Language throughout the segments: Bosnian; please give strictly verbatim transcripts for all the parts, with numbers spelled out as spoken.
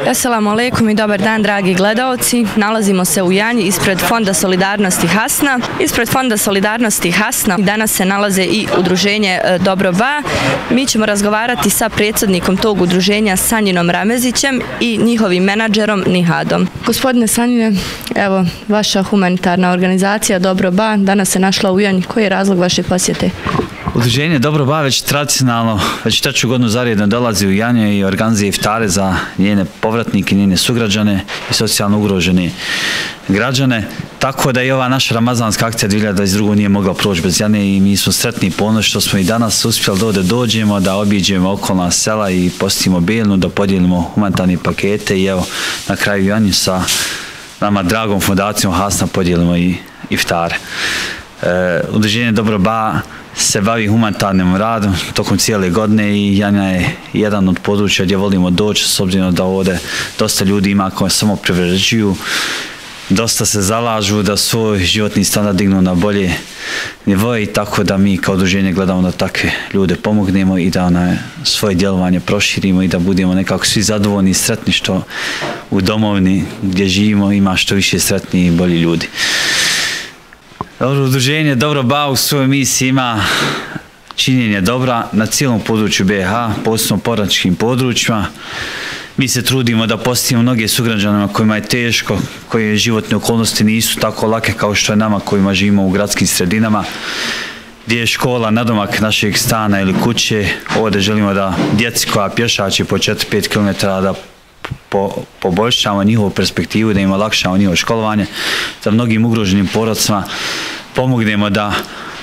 Assalamu alaikum i dobar dan, dragi gledaoci. Nalazimo se u Janji ispred Fonda solidarnosti Hasna. Ispred Fonda solidarnosti Hasna danas se nalaze i udruženje Dobro Ba. Mi ćemo razgovarati sa predsjednikom tog udruženja Sanjinom Ramezićem i njihovim menadžerom Nihadom. Gospodine Sanjine, evo, vaša humanitarna organizacija Dobro Ba danas se našla u Janji. Koji je razlog vaše posjete? Udruženje Dobro Ba već tradicionalno, već treću godinu zaredno dolazi u Janje i organizuje iftare za njene povratnike, njene sugrađane i socijalno ugrožene građane. Tako da i ova naša ramazanska akcija dvije hiljade dvadeset druge nije mogla proći bez Jane i mi smo sretni i ponosni što smo i danas uspjeli da ovdje dođemo, da obiđemo okolna sela i posjetimo Bijeljinu, da podijelimo humanitarne pakete i evo na kraju Janji sa nama dragom fondacijom Hasna podijelimo i iftare. E, Udruženje Dobro Ba se bavi humanitarnim radom tokom cijele godine i Janja je jedan od područja gdje volimo doći, s obzirom da ovdje dosta ljudi ima koji samo privređuju, dosta se zalažu da svoj životni standard dignu na bolje nivoje i tako da mi kao udruženje gledamo da takve ljude pomognemo i da na svoje djelovanje proširimo i da budemo nekako svi zadovoljni i sretni što u domovini gdje živimo ima što više sretni i bolji ljudi. Udruženje Dobro Ba u svojoj misiji ima činjenje dobra na cijelom području B i H, posebno povratničkim područjima. Mi se trudimo da posjetimo mnoge sugrađanima kojima je teško, koje životne okolnosti nisu tako lake kao što je nama kojima živimo u gradskim sredinama, gdje je škola nadomak našeg stana ili kuće. Ovdje želimo da djeci koja pješače po četiri do pet kilometara da poboljšamo njihovu perspektivu, da im olakšamo njihovo školovanje, da mnogim ugroženim porodcima pomognemo da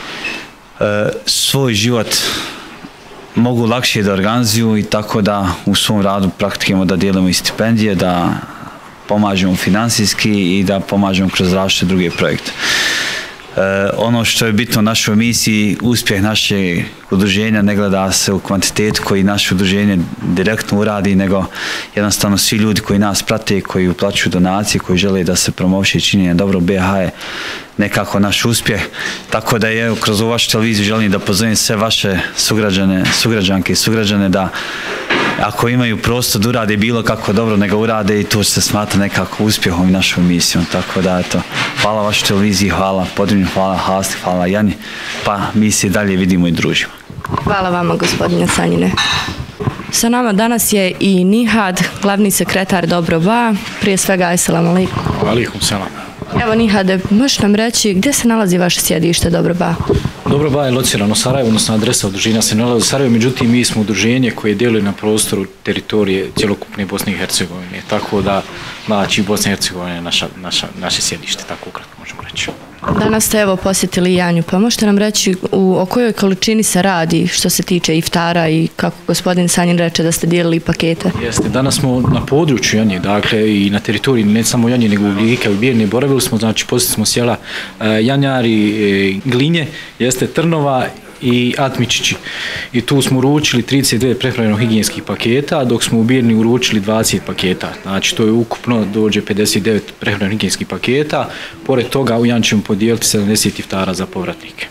e, svoj život mogu lakše da organizuju i tako da u svom radu praktikujemo da dijelimo i stipendije, da pomažemo finansijski i da pomažemo kroz različite druge projekte. E, ono što je bitno u našoj misiji, uspjeh našeg udruženja ne gleda se u kvantitetu koji naše udruženje direktno uradi, nego jednostavno svi ljudi koji nas prate, koji uplaćuju donacije, koji žele da se promoviše činjenje Dobro B i H je nekako naš uspjeh. Tako da je kroz ovu vašu televiziju želim da pozovem sve vaše sugrađane, sugrađanke i sugrađane da ako imaju prostor da urade bilo kako dobro, nego urade i to se smatra nekako uspjehom i našom misijom. Tako da, eto, hvala vašoj televiziji, hvala Podrinju, hvala Hasni, hvala Jani, pa mi se dalje vidimo i družimo. Hvala vama, gospodine Sanjine. Sa nama danas je i Nihad, glavni sekretar Dobro Ba. Prije svega, assalamu alaikum. Alaikum salam. Evo Nihade, možeš nam reći gdje se nalazi vaše sjedište Dobro Ba? Dobro Ba je locirano u Sarajevu, odnosno adresa udruženja se nalazi u Sarajevu, međutim mi smo udruženje koje djeluje na prostoru teritorije cjelokupne Bosne i Hercegovine, tako da znači Bosna i Hercegovina je naša, naša, naše sjedište, tako ukratko možemo reći. Danas ste evo posjetili Janju, pa možete nam reći u, o kojoj količini se radi što se tiče iftara i kako gospodin Sanjin reče da ste dijelili pakete? Jeste, danas smo na području Janje, dakle i na teritoriji ne samo Janje nego u Uvijeka i Bijeljine boravili smo, znači posjetili smo sjela uh, Janjari, uh, Glinje, jeste Trnova i Atmičići. I tu smo uručili trideset devet prehrambeno-higijenskih paketa, dok smo u Bijeljini uručili dvadeset paketa. Znači to je ukupno dođe pedeset devet prehrambeno-higijenskih paketa. Pored toga u Janji ćemo podijeliti sedamdeset iftara za povratnike.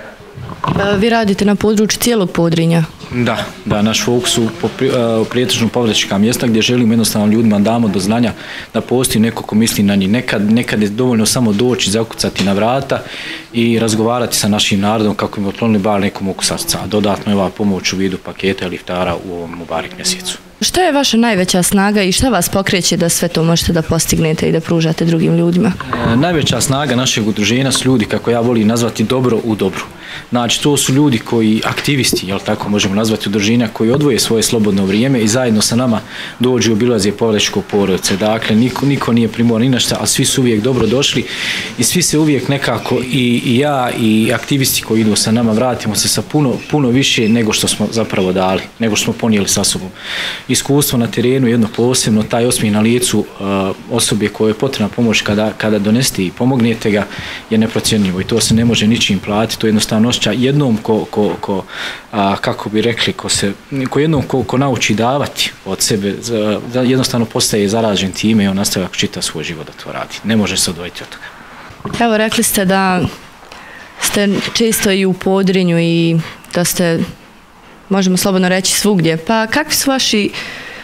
Vi radite na području cijelog Podrinja? Da, da, naš fokus u prijetežno povratnička mjesta gdje želimo jednostavno ljudima damo do znanja da postoji neko ko misli na njih. Nekad, nekad je dovoljno samo doći, zakucati na vrata i razgovarati sa našim narodom kako im otklonili bar neku muku srca. A dodatno je ova pomoć u vidu paketa ili iftara u ovom Mubarek mjesecu. Šta je vaša najveća snaga i šta vas pokreće da sve to možete da postignete i da pružate drugim ljudima? E, najveća snaga našeg udruženja su ljudi, kako ja volim nazvati, dobro u dobru. Znači, to su ljudi koji, aktivisti, jel tako možemo nazvati udruženja, koji odvoje svoje slobodno vrijeme i zajedno sa nama dođu i obilaze povratničko porodice. Dakle, niko, niko nije primoran ni na šta, a svi su uvijek dobro došli i svi se uvijek nekako, i, i ja i aktivisti koji idu sa nama, vratimo se sa puno, puno više nego što smo zapravo dali, nego što smo ponijeli sa sobom. Iskustvo na terenu jedno posebno, taj osmijeh na licu uh, osobe koje je potrebna pomoć kada, kada donesete i pomognete ga je neprocjenjivo i to se ne može ničim platiti, to je jednostavno osjećaj jednom ko, ko, ko a, kako bi rekli, ko, se, ko jednom ko, ko nauči davati od sebe, za, za, jednostavno postaje zaražen time i on nastavlja čita svoj život da to radi. Ne može se odvojiti od toga. Evo, rekli ste da ste često i u Podrinju i da ste, možemo slobodno reći, svugdje. Pa kakvi su vaši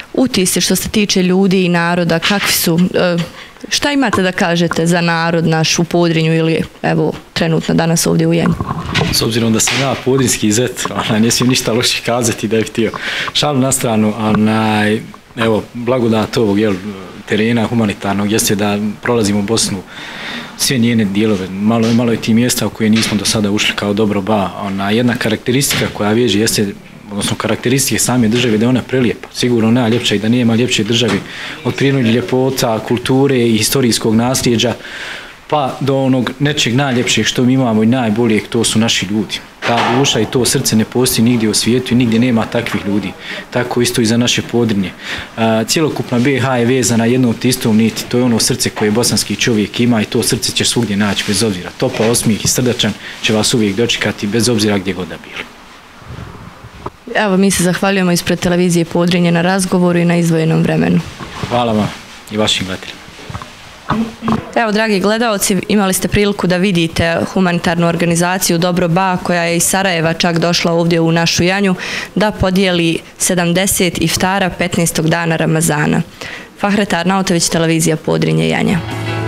utisci što se tiče ljudi i naroda, kakvi su, šta imate da kažete za narod naš u Podrinju ili evo trenutno danas ovdje u Jenju? S obzirom da sam ja podrinski izet, ne smijem ništa loše kazati da bih htio šalu na stranu, onaj, evo, blagodat ovog jel, terena humanitarnog jeste da prolazimo Bosnu, sve njene dijelove, malo, malo je ti mjesta u koje nismo do sada ušli kao dobro ba. Ona jedna karakteristika koja veže jeste, odnosno karakteristike same države, da je ona prelijepa, sigurno najljepša i da nema ljepše države od prirodnih ljepota, kulture i historijskog nasljeđa, pa do onog nečeg najljepšeg što mi imamo i najboljeg, to su naši ljudi. Ta duša i to srce ne postoji nigdje u svijetu i nigdje nema takvih ljudi. Tako isto i za naše Podrinje. Cijelokupna B iH je vezana jednom te istom niti, to je ono srce koje bosanski čovjek ima i to srce ćeš svugdje naći bez obzira. Topla, osmijeh i srdačan će vas uvijek dočekati bez obzira gdje god da bili. Evo, mi se zahvaljujemo ispred televizije Podrinje na razgovoru i na izdvojenom vremenu. Hvala vam i vašim gledateljima. Evo, dragi gledaoci, imali ste priliku da vidite humanitarnu organizaciju Dobro ba, koja je iz Sarajeva čak došla ovdje u našu Janju da podijeli sedamdeset iftara petnaestog dana Ramazana. Fahret Arnautović, televizija Podrinje, Janja.